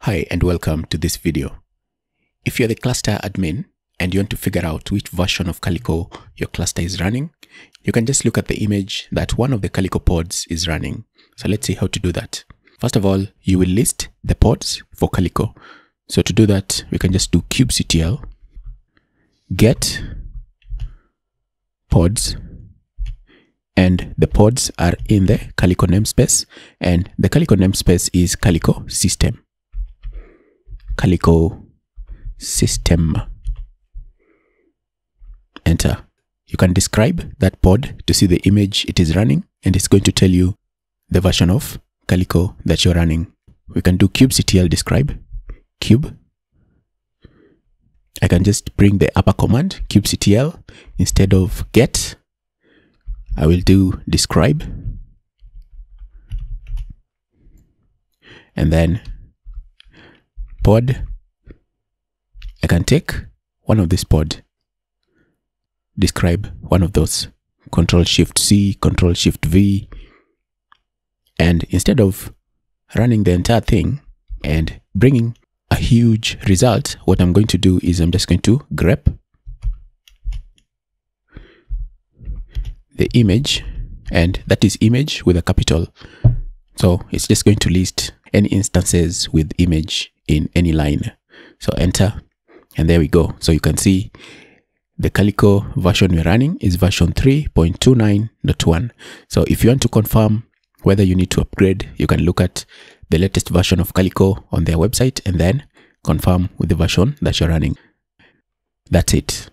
Hi and welcome to this video. If you're the cluster admin and you want to figure out which version of Calico your cluster is running, you can just look at the image that one of the Calico pods is running. So let's see how to do that. First of all, you will list the pods for Calico. So to do that, we can just do kubectl get pods, and the pods are in the Calico namespace, and the Calico namespace is calico-system. Calico-system. Enter. You can describe that pod to see the image it is running, and it's going to tell you the version of Calico that you're running. We can do kubectl describe cube. I can just bring the upper command kubectl instead of get. I will do describe, and then pod. I can take one of this pod, describe one of those, Control-Shift-C, Control-Shift-V, and instead of running the entire thing and bringing a huge result, what I'm going to do is I'm just going to grep the image, and that is image with a capital. So it's just going to list any instances with image in any line. So enter, and there we go. So you can see the Calico version we're running is version 3.29.1. So if you want to confirm whether you need to upgrade, you can look at the latest version of Calico on their website and then confirm with the version that you're running. That's it.